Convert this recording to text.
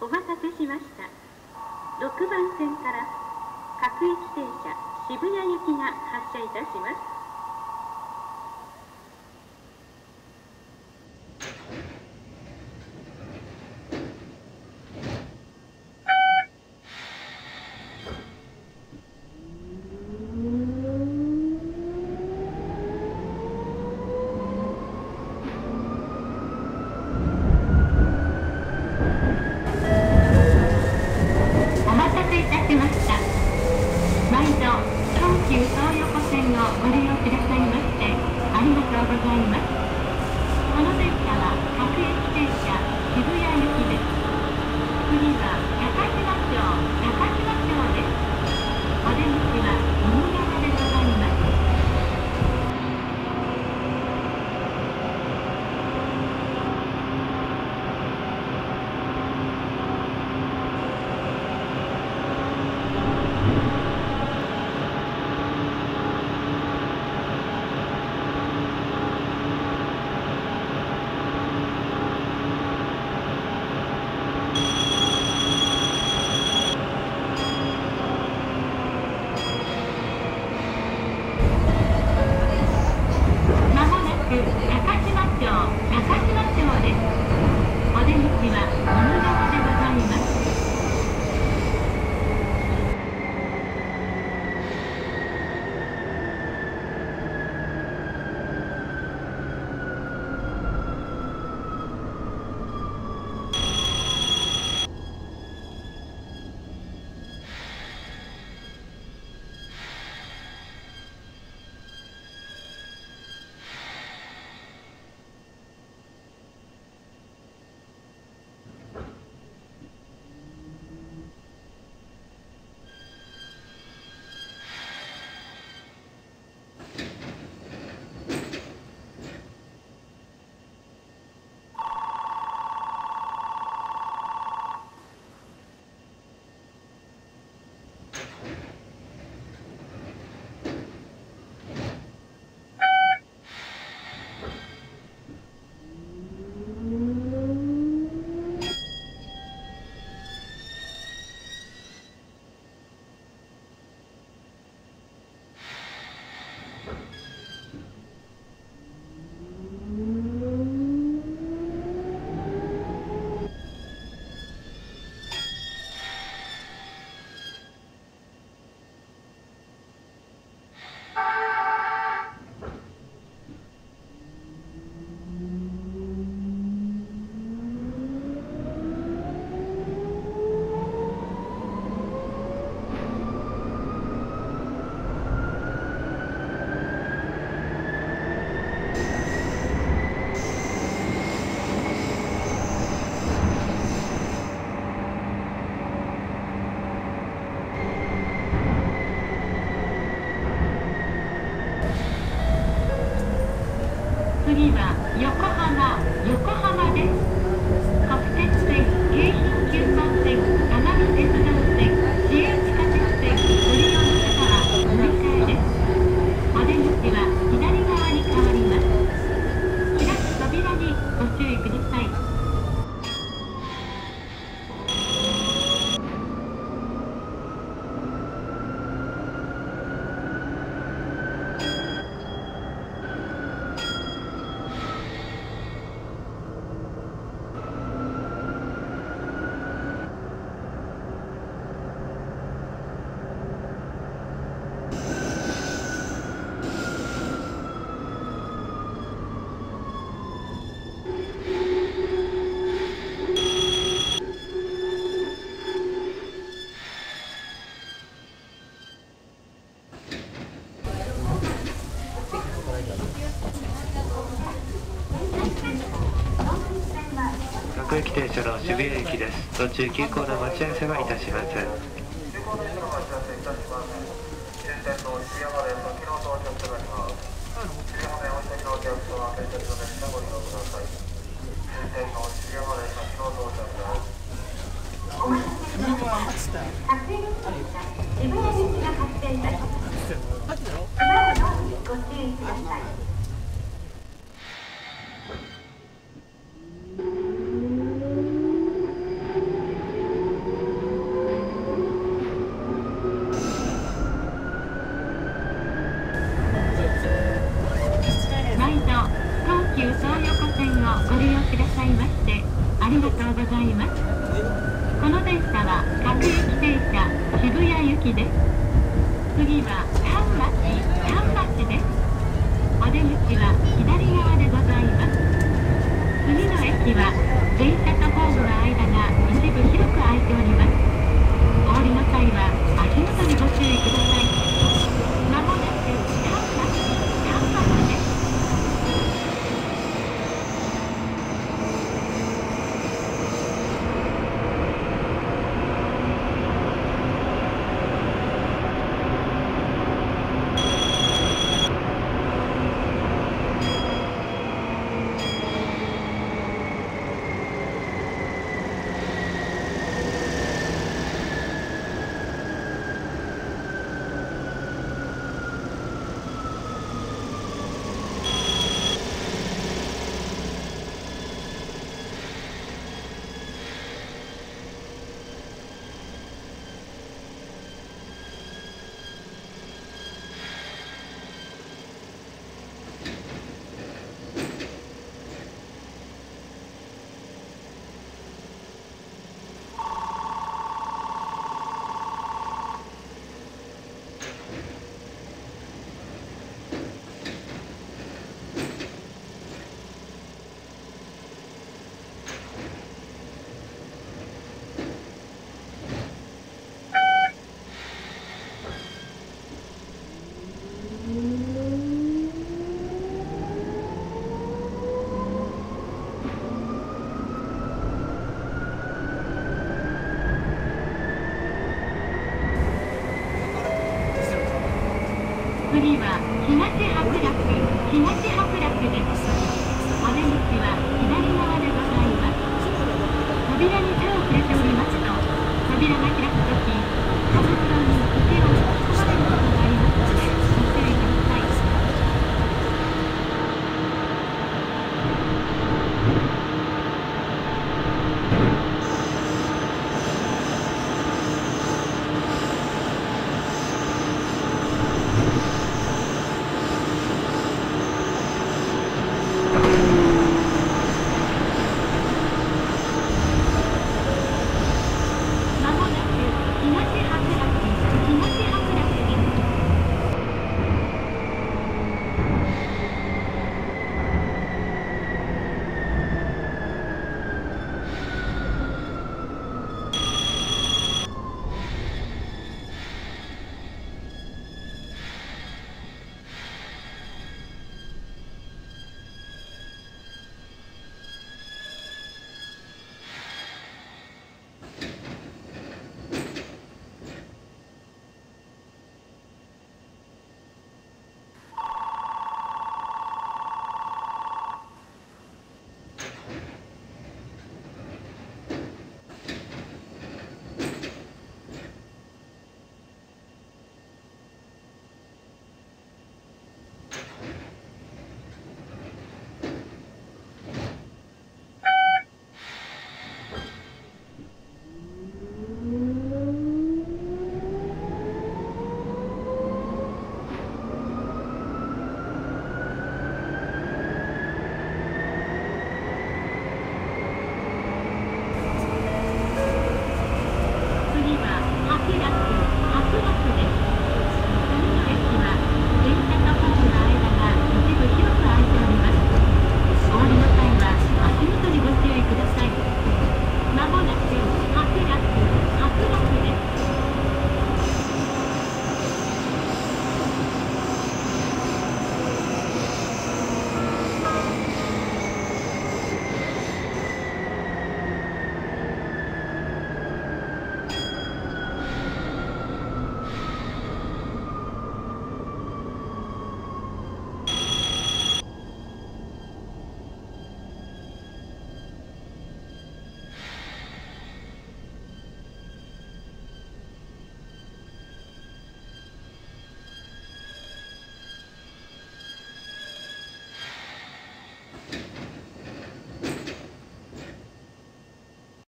お待たせしました。6番線から各駅停車渋谷行きが発車いたします。次は横浜です。国鉄線、京浜急行線、奄美鉄道線、市営地下鉄線、ご利用の方は乗り換えです。お出口は左側に変わります。開く扉にご注意ください。 各駅停車の渋谷駅です。途中急行の待ち合わせはいたしません。 急行電車の待ち合わせいたします。終点の渋谷まで先の到着となります。渋谷までお一人のお客様は電車の列車ご利用ください。終点の渋谷まで先の到着です。 お待たせしました。各駅停車渋谷行きが発車いたします。ドアの方にご注意ください。 線をご利用くださいましてありがとうございます。この電車は各駅停車渋谷行きです。次は丹町です。お出口は左側でございます。次の駅は電車とホームの間が一部広く空いております。お降りの際は足元にご注意ください。まもなく丹町です。次は東白楽です。お出口は左側でございます。扉に手を触れておりますと扉が開く